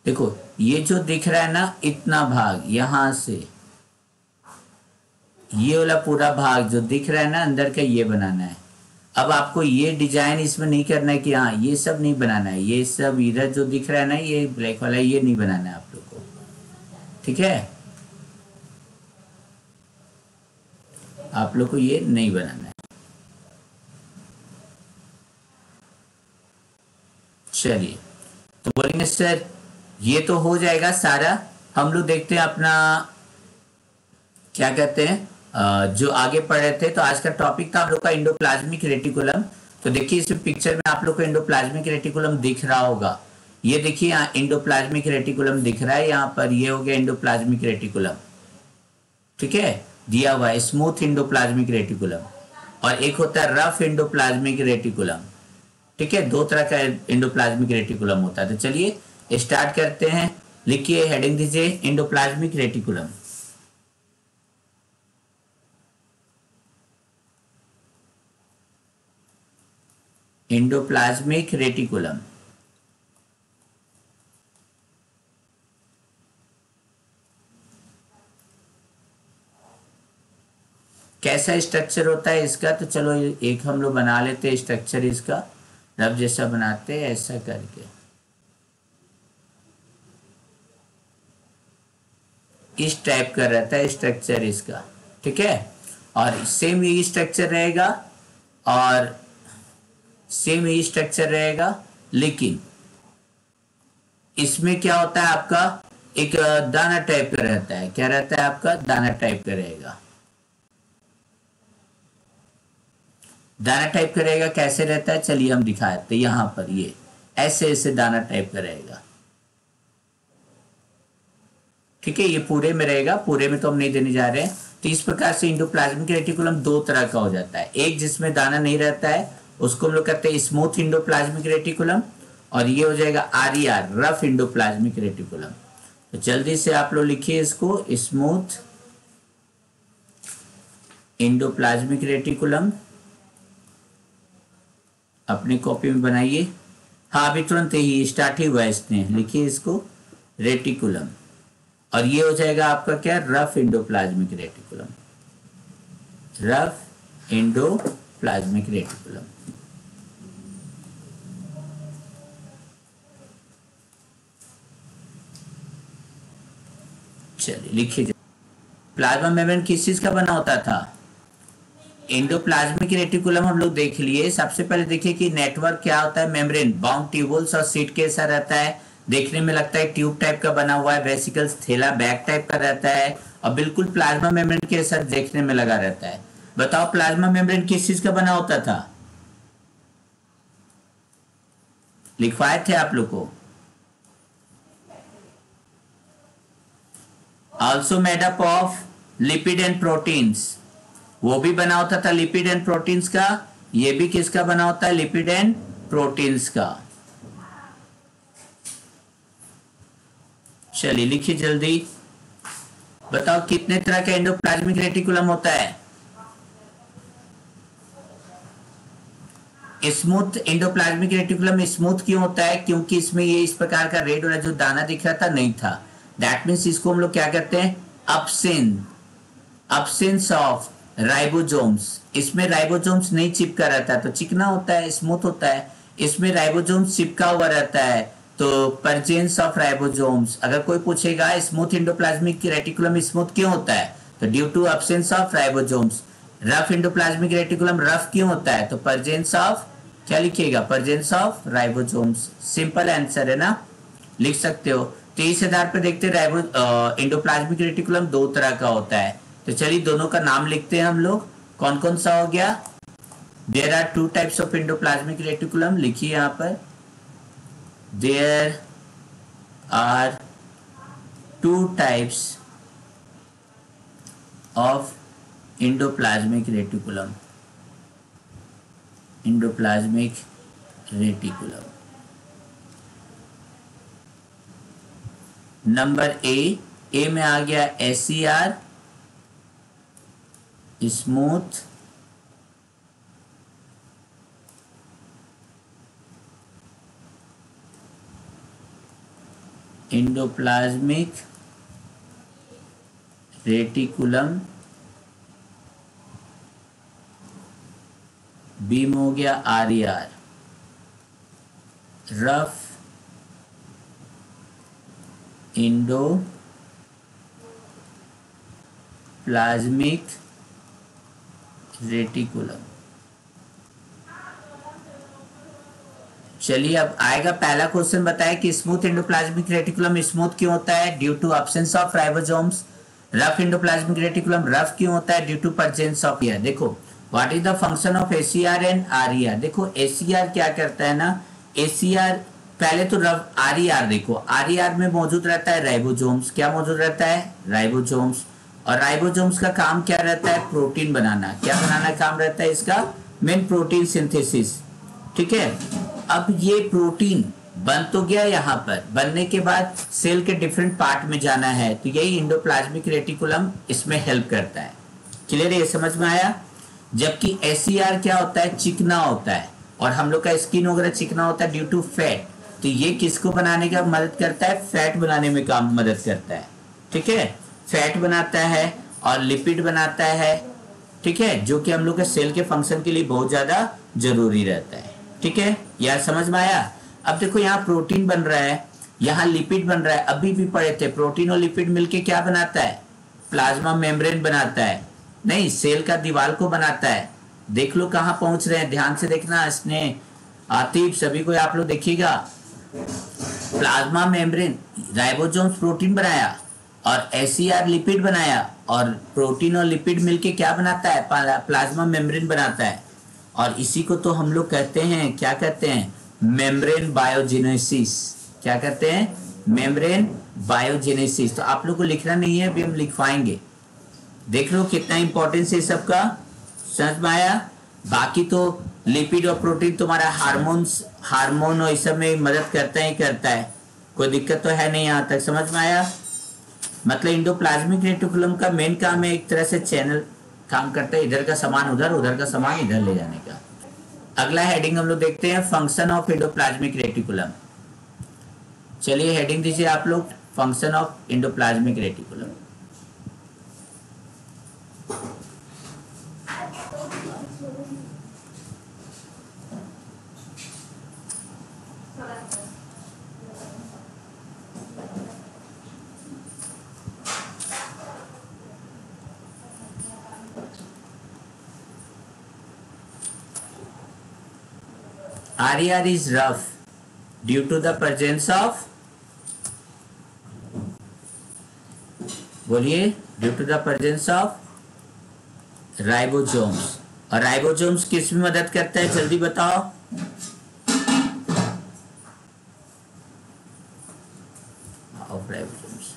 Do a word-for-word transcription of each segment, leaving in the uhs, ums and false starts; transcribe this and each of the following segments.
देखो ये जो दिख रहा है ना, इतना भाग यहां से ये वाला पूरा भाग जो दिख रहा है ना अंदर का, ये बनाना है। अब आपको ये डिजाइन इसमें नहीं करना है कि हाँ ये सब नहीं बनाना है, ये सब इधर जो दिख रहा है ना ये ब्लैक वाला, ये नहीं बनाना है आप लोग को, ठीक है। आप लोग को ये नहीं बनाना है। चलिए, तो बोलेंगे सर ये तो हो जाएगा सारा। हम लोग देखते हैं अपना क्या कहते हैं, अ, जो आगे पढ़ रहे थे। तो आज का टॉपिक था आप लोग का इंडोप्लाज्मिक रेटिकुलम। तो देखिए इस पिक्चर में आप लोग को इंडोप्लाज्मिक रेटिकुलम दिख रहा होगा। ये देखिए यहाँ इंडोप्लाज्मिक रेटिकुलम दिख रहा है, यहाँ पर ये हो गया इंडोप्लाज्मिक रेटिकुलम, ठीक है, दिया हुआ है स्मूथ इंडोप्लाज्मिक रेटिकुलम। और एक होता है रफ इंडोप्लाज्मिक रेटिकुलम, ठीक है। दो तरह का इंडोप्लाज्मिक रेटिकुलम होता है। तो चलिए स्टार्ट करते हैं। लिखिए, हेडिंग दीजिए इंडोप्लाज्मिक रेटिकुलम। इंडोप्लाज्मिक रेटिकुलम कैसा स्ट्रक्चर होता है इसका, तो चलो एक हम लोग बना लेते हैं स्ट्रक्चर इसका। रब जैसा बनाते हैं ऐसा करके, इस टाइप का रहता है स्ट्रक्चर इसका, ठीक है। और सेम यही स्ट्रक्चर रहेगा, और सेम यही स्ट्रक्चर रहेगा, लेकिन इसमें क्या होता है आपका, एक दाना टाइप का रहता है। क्या रहता है आपका, दाना टाइप का रहेगा। दाना टाइप का रहेगा, कैसे रहता है चलिए हम दिखाते हैं। यहां पर ये ऐसे ऐसे दाना टाइप का रहेगा, ठीक है। ये पूरे में रहेगा, पूरे में तो हम नहीं देने जा रहे हैं। तो इस प्रकार से इंडोप्लाज्मिक रेटिकुलम दो तरह का हो जाता है। एक जिसमें दाना नहीं रहता है उसको हम लोग कहते हैं स्मूथ इंडोप्लाज्मिक रेटिकुलम, और ये हो जाएगा R E R, rough endoplasmic reticulum. तो जल्दी से आप लोग लिखिए इसको, स्मूथ इंडोप्लाज्मिक रेटिकुलम अपनी कॉपी में बनाइए। हाँ अभी तुरंत ही स्टार्ट ही हुआ है इसने, लिखिए इसको रेटिकुलम। और ये हो जाएगा आपका क्या, rough endoplasmic reticulum, rough endoplasmic reticulum. चलिए लिखिए, प्लाज्मा मेम्ब्रेन किस चीज का बना होता था, इंडोप्लाज्मिक रेटिकुलम हम लोग देख लिए। सबसे पहले देखिए कि नेटवर्क क्या होता है, मेम्ब्रेन बाउंड ट्यूबुल्स और सीट के साथ रहता है। देखने में लगता है ट्यूब टाइप का बना हुआ है, वेसिकल्स थैला बैग टाइप का रहता है, और बिल्कुल प्लाज्मा मेम्ब्रेन के साथ देखने में लगा रहता है। बताओ प्लाज्मा मेम्ब्रेन किस चीज का बना होता था, लिखवाए थे आप लोग को। Also made up of lipid and proteins, वो भी बना होता था लिपिड एंड प्रोटीन्स का। ये भी किसका बना होता है, लिपिड एंड प्रोटीन्स का। चलिए लिखिए जल्दी, बताओ कितने तरह का एंडोप्लाज्मिक रेटिकुलम होता है। स्मूथ एंडोप्लाज्मिक रेटिकुलम स्मूथ क्यों होता है, क्योंकि इसमें ये इस प्रकार का रेड वाला जो दाना दिख रहा था नहीं था। दैट मीन्स इसको हम लोग क्या कहते हैं, अपसेन अपसेंस ऑफ राइबोसोम्स। इसमें राइबोसोम्स नहीं चिपका रहता है तो चिकना होता है, स्मूथ होता है। इसमें राइबोसोम्स चिपका हुआ रहता है तो परजेंस ऑफ राइबोसोम्स। अगर कोई पूछेगा स्मूथ इंडोप्लाज्मिक रेटिकुलम स्मूथ क्यों होता है, तो due to absence of ribosomes. Rough endoplasmic reticulum rough क्यों होता है, तो परजेंस ऑफ, क्या लिखिएगा, presence of ribosomes. Simple answer है ना, लिख सकते हो। तो इस आधार पर देखते राइबो इंडोप्लाज्मिक रेटिकुलम दो तरह का होता है। तो चलिए दोनों का नाम लिखते हैं हम लोग, कौन कौन सा हो गया। There are two types of endoplasmic reticulum, लिखिए यहां पर, there are two types of endoplasmic reticulum, endoplasmic reticulum. Number A, A में आ गया S C R, smooth endoplasmic reticulum, बीम हो गया R E R, rough endoplasmic reticulum. चलिए अब आएगा पहला क्वेश्चन, बताए कि स्मूथ इंडोप्लाज्मिक रेटिकुलम स्मूथ क्यों होता है? Due to absence of ribosomes. Rough endoplasmic reticulum rough क्यों होता है? Due to presence of ER. देखो what is the function of SER and RER. देखो एसीआर क्या करता है ना, एसीआर पहले तो रफ आरईआर देखो, आरईआर में मौजूद रहता है राइबोसोम्स। क्या मौजूद रहता है? राइबोसोम्स। और राइबोसोम्स का काम क्या रहता है? प्रोटीन बनाना। क्या बनाना काम रहता है इसका? Main protein synthesis. ठीक है, अब ये प्रोटीन बन तो गया, यहाँ पर बनने के बाद सेल के डिफरेंट पार्ट में जाना है, तो यही इंडोप्लाज्मिक रेटिकुलम इसमें हेल्प करता है। क्लियर है? ये समझ में आया? जबकि एसीआर क्या होता है? चिकना होता है, और हम लोग का स्किन वगैरह चिकना होता है ड्यू टू फैट। तो ये किसको बनाने का मदद करता है? फैट बनाने में काम मदद करता है। ठीक है, फैट बनाता है और लिपिड बनाता है। ठीक है, जो कि हम लोग के सेल के फंक्शन के लिए बहुत ज्यादा जरूरी रहता है। ठीक है, यह समझ में आया? अब देखो यहाँ प्रोटीन बन रहा है, यहाँ लिपिड बन रहा है। अभी भी पढ़े थे, प्रोटीन और लिपिड मिलके क्या बनाता है? प्लाज्मा मेम्ब्रेन बनाता है, नहीं सेल का दीवार को बनाता है। देख लो कहाँ पहुंच रहे हैं, ध्यान से देखना। इसने आतिफ सभी को आप लोग देखिएगा, प्लाज्मा मेम्ब्रेन, राइबोसोम्स प्रोटीन बनाया और एसीआर लिपिड बनाया, और प्रोटीन और लिपिड मिलके क्या बनाता है? प्लाज्मा मेम्ब्रेन बनाता है। और इसी को तो हम लोग कहते हैं, क्या कहते हैं? Membrane biogenesis. क्या कहते हैं? Membrane biogenesis. तो आप लोग को लिखना नहीं है, अभी हम लिखवाएंगे। देख लो कितना इंपॉर्टेंस है सबका, समझ में आया? बाकी तो लिपिड और प्रोटीन तुम्हारा हार्मोन्स हार्मोन और इस सब में मदद करता ही करता है, कोई दिक्कत तो है नहीं। यहाँ तक समझ में आया? मतलब इंडोप्लाज्मिक रेटिकुलम का मेन काम है, एक तरह से चैनल काम करता है, इधर का सामान उधर, उधर का सामान इधर ले जाने का। अगला हेडिंग हम लोग देखते हैं, फंक्शन ऑफ इंडोप्लाज्मिक रेटिकुलम। चलिए हेडिंग दीजिए आप लोग, function of endoplasmic reticulum. R E R is rough due to the presence of, बोलिए, due to the presence of ribosomes. और राइबोसोम्स किस में मदद करता है? जल्दी बताओ। Of ribosomes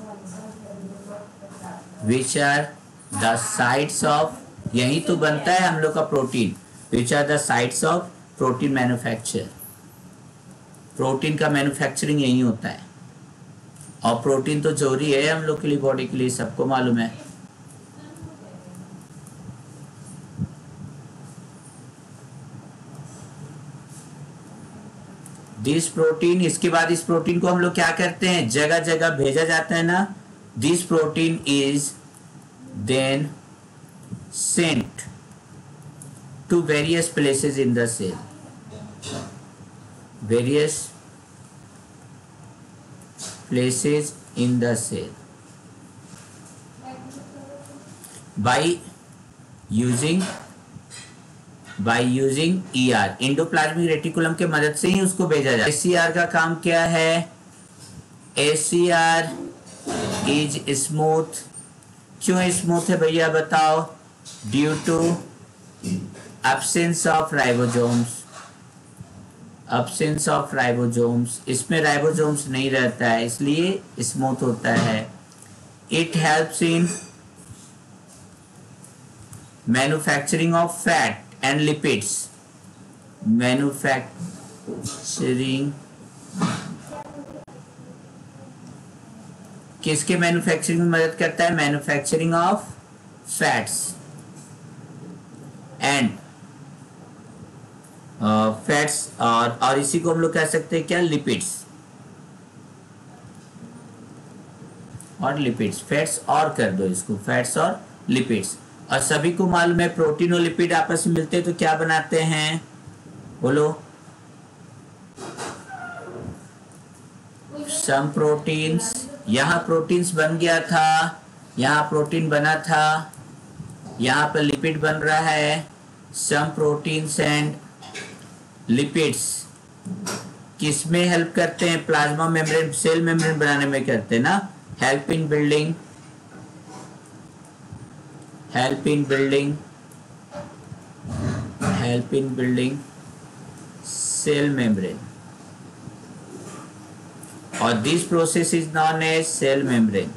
which are the sites of, यही तो बनता है हम लोग का प्रोटीन। Which are the sites of protein manufacture. Protein का मैन्युफैक्चरिंग यही होता है, और प्रोटीन तो जरूरी है हम लोग के लिए, बॉडी के लिए, सबको मालूम है। दिस प्रोटीन, इसके बाद इस प्रोटीन को हम लोग क्या करते हैं? जगह जगह भेजा जाता है ना। This protein is then sent to various places in the cell, various places in the cell by using by using E R, endoplasmic reticulum के मदद से ही उसको भेजा जाता है। A C R का काम क्या है? A C R is smooth। क्यों स्मूथ है भैया बताओ? ड्यू टू absence of ribosomes, absence of ribosomes, इसमें राइबोसोम्स नहीं रहता है, इसलिए स्मूथ होता है। It helps in manufacturing of fat and lipids, manufacturing, किसके मैन्युफैक्चरिंग में मदद करता है? Manufacturing of fats and fats, और और इसी को हम लोग कह सकते हैं क्या? लिपिड्स। और लिपिड्स, फैट्स और कर दो इसको, फैट्स और लिपिड्स। और सभी को मालूम है प्रोटीन और लिपिड आपस में मिलते हैं तो क्या बनाते हैं, बोलो। सम प्रोटीन्स, यहाँ प्रोटीन्स बन गया था, यहाँ प्रोटीन बना था, यहाँ पर लिपिड बन रहा है। सम प्रोटीन्स एंड लिपिड्स किस में हेल्प करते हैं, प्लाज्मा मेम्ब्रेन, सेल मेम्ब्रेन बनाने में करते हैं ना, help in building, help in building help in building cell membrane, और this process is known as cell membrane.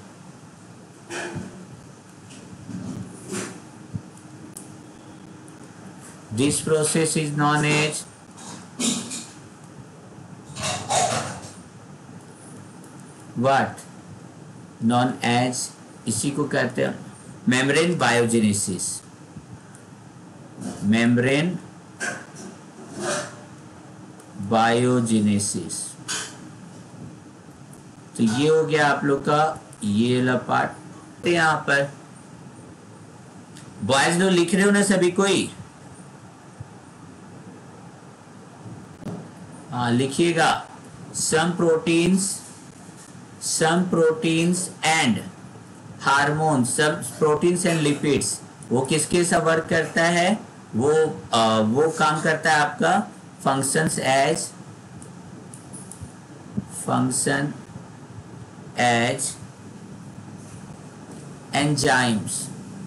This process is known as what, known as, इसी को कहते हैं मेम्ब्रेन बायोजेनेसिस, मेम्ब्रेन बायोजेनेसिस। तो ये हो गया आप लोग का ये वाला पार्ट। यहाँ पर बॉयज लोग लिख रहे हो ना सभी कोई, हाँ लिखिएगा। Some proteins, some proteins and hormones, सब प्रोटीन्स एंड लिपिड्स, वो किसके साथ वर्क करता है, वो आ, वो काम करता है आपका functions as, function as enzymes,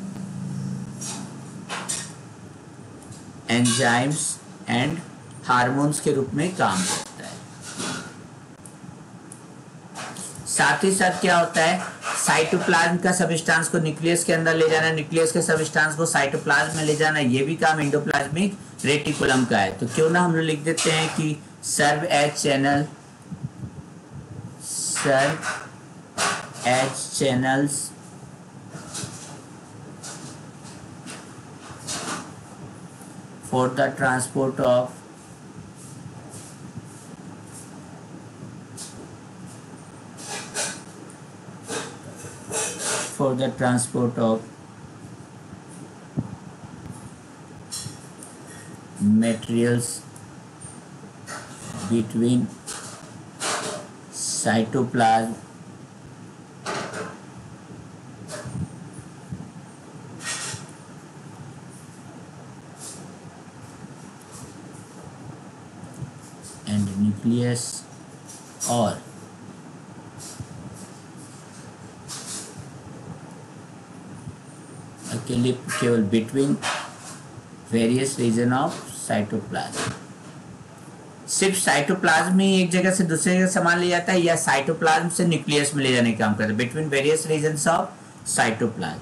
enzymes and hormones के रूप में काम करता है। साथ ही साथ क्या होता है, साइटोप्लाज्म का सबस्टांस को न्यूक्लियस के अंदर ले जाना, न्यूक्लियस के सबस्टांस को साइटोप्लाज्म में ले जाना, ये भी काम एंडोप्लाज्मिक रेटिकुलम का है। तो क्यों ना हम लोग लिख देते हैं कि serve as channel, serve as channels for the transport of for the transport of materials between cytoplasm and nucleus, और अकेले केवल between various region of cytoplasm. सिर्फ साइटोप्लाज्म में एक जगह से दूसरे जगह सामान ले जाता है, या साइटोप्लाज्म से न्यूक्लियस में ले जाने का काम करता है, between various regions of cytoplasm.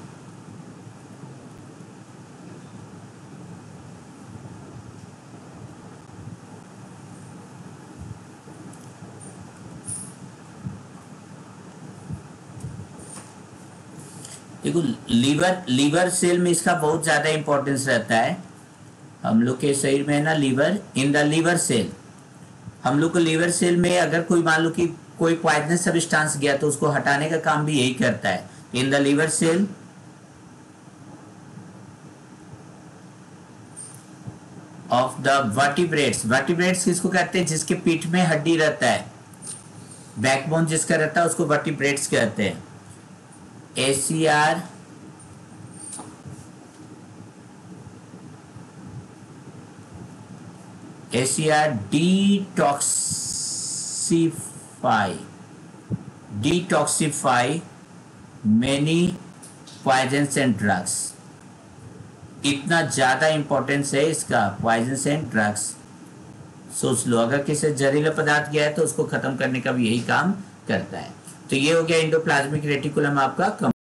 देखो लीवर, लीवर सेल में इसका बहुत ज्यादा इंपॉर्टेंस रहता है। हम लोग के शरीर में है ना liver, in the liver cell, हम लोग को लीवर सेल में अगर कोई मान लो कि कोई पॉइजनस सब्सटेंस गया तो उसको हटाने का काम भी यही करता है। In the liver cell of the vertebrates, vertebrates किसको कहते हैं, जिसके पीठ में हड्डी रहता है, बैकबोन जिसका रहता है उसको वर्टिब्रेट्स कहते हैं। A C R A C R detoxify detoxify many poisons and drugs। इतना ज्यादा इंपॉर्टेंस है इसका, पॉइजन्स एंड ड्रग्स। सोच लो अगर किसी जहरीला पदार्थ गया है तो उसको खत्म करने का भी यही काम करता है। तो ये हो गया एंडोप्लाज्मिक रेटिकुलम आपका।